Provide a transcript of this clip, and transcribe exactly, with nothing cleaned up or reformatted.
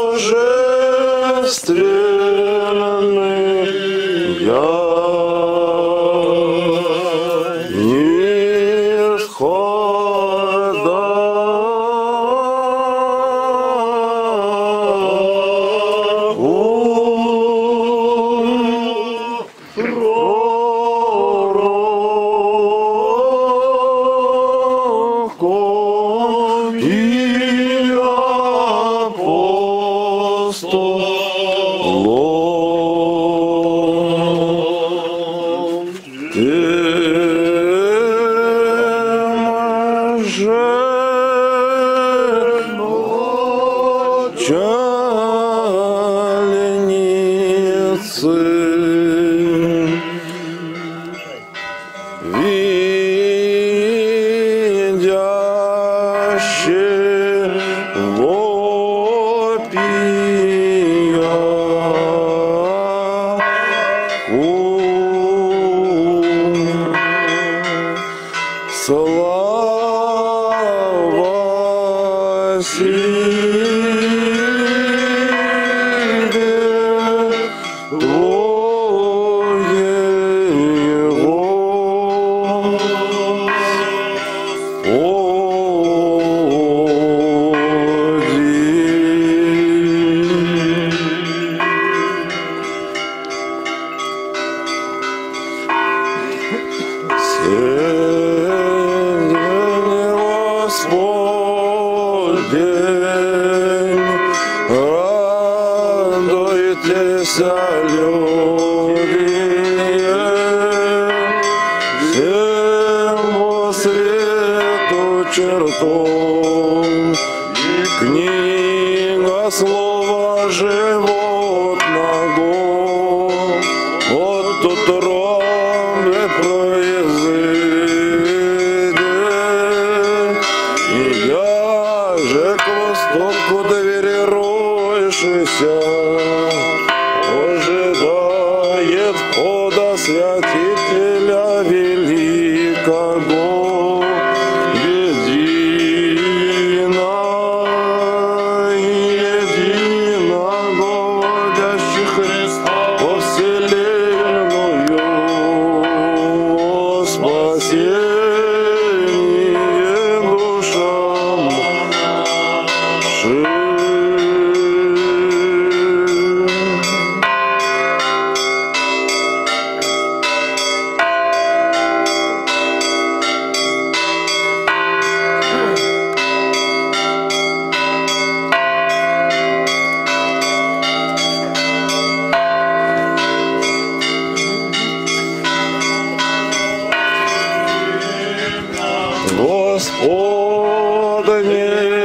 божественный я нисхода у пророков и апостолов. Тем же начальницы видящие вопия слава силе Твоего, Господень, радуйтесь, люди, всему свету чертом, книга слова животного, от утробы произойдет, и я же к востоку двери роющийся ожидает входа святителя великого, едино, единого, водящих Христа во вселенную, спасение душам нашим. Господи,